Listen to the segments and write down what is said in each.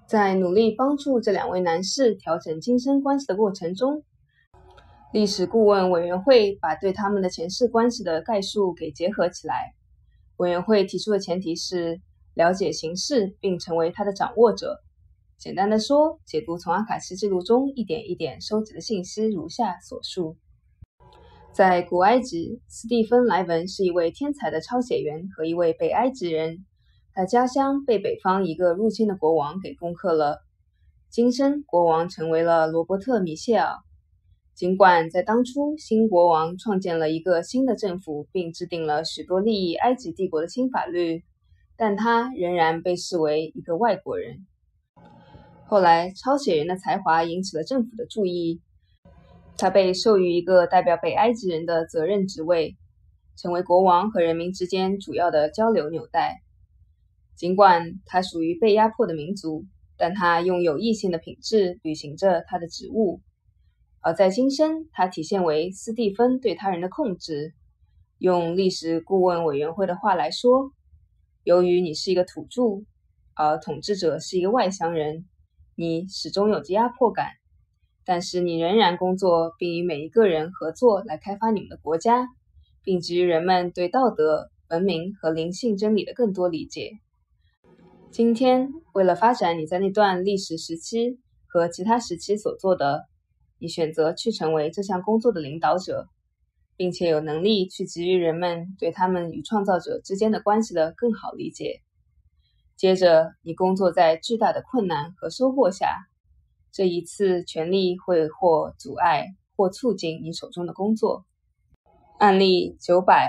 在努力帮助这两位男士调整今生关系的过程中，历史顾问委员会把对他们的前世关系的概述给结合起来。委员会提出的前提是了解形势并成为它的掌握者。简单的说，解读从阿卡西记录中一点一点收集的信息如下所述。在古埃及，斯蒂芬·莱文是一位天才的抄写员和一位北埃及人。他家乡被北方一个入侵的国王给攻克了。今生国王成为了罗伯特·米歇尔。尽管在当初新国王创建了一个新的政府，并制定了许多利益埃及帝国的新法律，但他仍然被视为一个外国人。后来，抄写员的才华引起了政府的注意，他被授予一个代表北埃及人的责任职位，成为国王和人民之间主要的交流纽带。尽管他属于被压迫的民族，但他用有益性的品质履行着他的职务。而在今生，他体现为斯蒂芬对他人的控制。用历史顾问委员会的话来说，由于你是一个土著，而统治者是一个外乡人，你始终有着压迫感，但是你仍然工作并与每一个人合作来开发你们的国家，并给予人们对道德、文明和灵性真理的更多理解。今天，为了发展你在那段历史时期和其他时期所做的，你选择去成为这项工作的领导者，并且有能力去给予人们对他们与创造者之间的关系的更好理解。接着，你工作在巨大的困难和收获下，这一次权力会或阻碍或促进你手中的工作。案例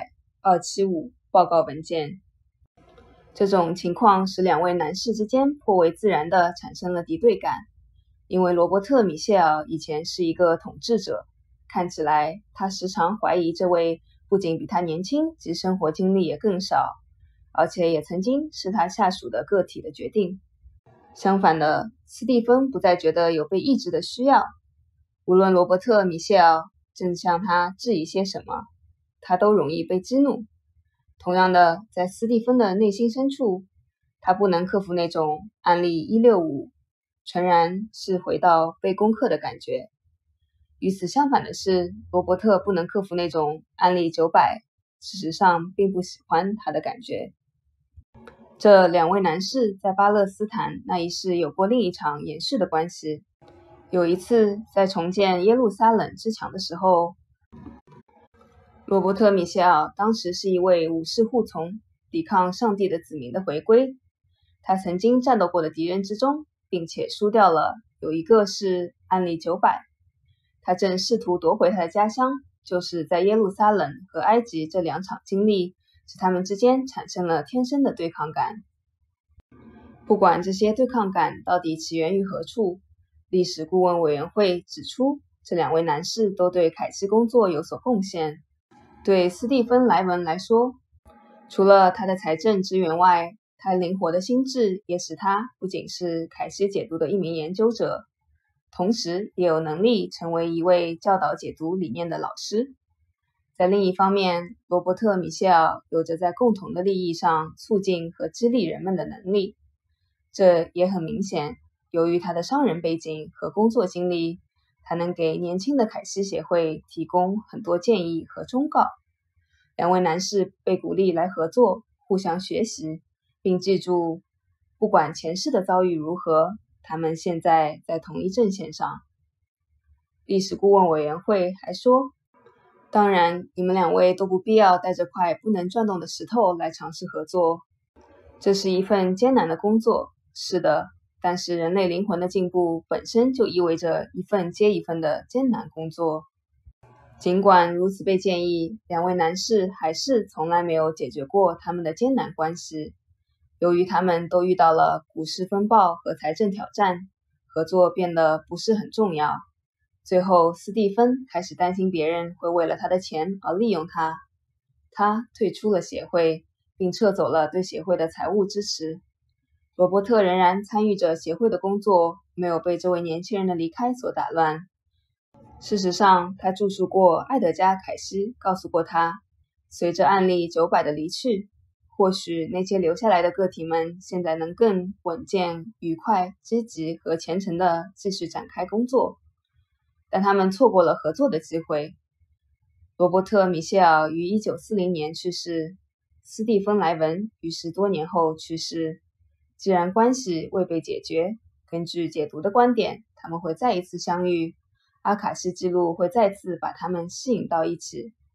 900-275报告文件。这种情况使两位男士之间颇为自然地产生了敌对感，因为罗伯特·米歇尔以前是一个统治者，看起来他时常怀疑这位不仅比他年轻及生活经历也更少，而且也曾经是他下属的个体的决定。相反的，斯蒂芬不再觉得有被抑制的需要，无论罗伯特·米歇尔正向他质疑些什么，他都容易被激怒。同样的，在斯蒂芬的内心深处，他不能克服那种案例165诚然是回到被攻克的感觉。与此相反的是，罗伯特不能克服那种案例900事实上并不喜欢他的感觉。这两位男士在巴勒斯坦那一世有过另一场延续的关系。有一次，在重建耶路撒冷之墙的时候，罗伯特·米歇尔当时是一位武士护从，抵抗上帝的子民的回归。他曾经战斗过的敌人之中，并且输掉了，有一个是案例900。他正试图夺回他的家乡，就是在耶路撒冷和埃及这两场经历，使他们之间产生了天生的对抗感。不管这些对抗感到底起源于何处，历史顾问委员会指出，这两位男士都对凯西工作有所贡献。对斯蒂芬·莱文来说，除了他的财政资源外，他灵活的心智也使他不仅是凯西解读的一名研究者，同时也有能力成为一位教导解读理念的老师。在另一方面，罗伯特·米歇尔有着在共同的利益上促进和激励人们的能力。这也很明显，由于他的商人背景和工作经历，他能给年轻的凯西协会提供很多建议和忠告。两位男士被鼓励来合作，互相学习，并记住，不管前世的遭遇如何，他们现在在同一阵线上。历史顾问委员会还说，当然，你们两位都不必要带着块不能转动的石头来尝试合作。这是一份艰难的工作，是的，但是人类灵魂的进步本身就意味着一份接一份的艰难工作。尽管如此被建议，两位男士还是从来没有解决过他们的艰难关系。由于他们都遇到了股市风暴和财政挑战，合作变得不是很重要。最后，斯蒂芬开始担心别人会为了他的钱而利用他。他退出了协会，并撤走了对协会的财务支持。罗伯特仍然参与着协会的工作，没有被这位年轻人的离开所打乱。事实上，他著述过艾德加·凯西告诉过他，随着案例900的离去， 或许那些留下来的个体们现在能更稳健、愉快、积极和虔诚地继续展开工作，但他们错过了合作的机会。罗伯特·米歇尔于1940年去世，斯蒂芬·莱文于10多年后去世。既然关系未被解决，根据解读的观点，他们会再一次相遇，阿卡西记录会再次把他们吸引到一起，